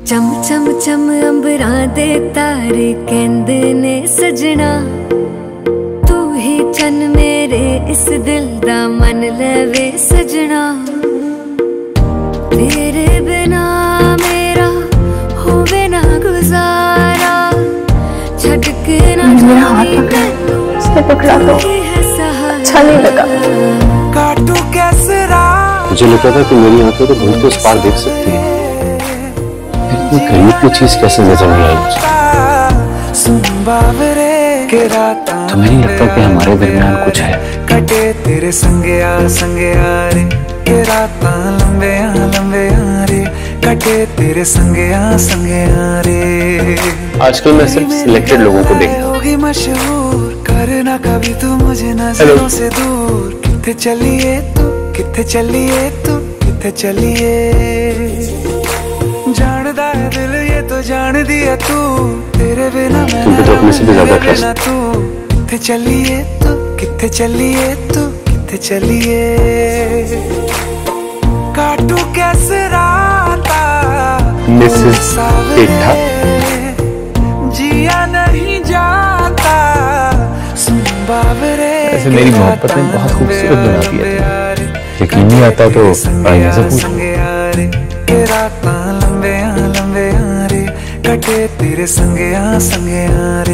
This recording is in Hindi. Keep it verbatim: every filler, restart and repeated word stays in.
चम चम चम अंबरा दे तारे कहंदे ने सजना, तू ही चन मेरे इस दिल दा मन लवे सजना। तेरे बिना मेरा होवे ना गुजारा, छड़ के ना जाई तैनू उसने पकड़ा तो अच्छा नहीं लगा। काटू कैसे रात, मुझे लगा था कि मेरी आंखें तो भूल के उस पार देख सकती है, इतनी करीब की चीज कैसे नजर नहीं आई मुझे। तो मुझे नहीं लगता कि हमारे दरमियान कुछ है। कटे तेरे संगया संगया रे, के रातां लंबे लंबे रे, कटे तेरे संगया संगया रे। आजकल मैं सिर्फ सिलेक्टेड लोगों को देखता हूँ। होगी मशहूर करना कभी तू मुझे नजरों से दूर। किथे चलिए तू, किथे चलिए तू, किथे चलिए। जानदा है दिल ये तो जान दिया तू, तेरे बिना मैं तुम तो अपने से भी ज्यादा ट्रस्ट। तू किथे चलिए तू, किथे चलिए तू, किथे चलिए। काटू कैसे राता मिसेस ठीक ठाक, जिया नहीं जाता सुन बाबरे। ऐसे मेरी मोहब्बत ने बहुत खूबसूरत बना दिया। यकीन नहीं आता तो आईने से पूछ। रातां लंबे लंबे रे, कटे तेरे संगया संगया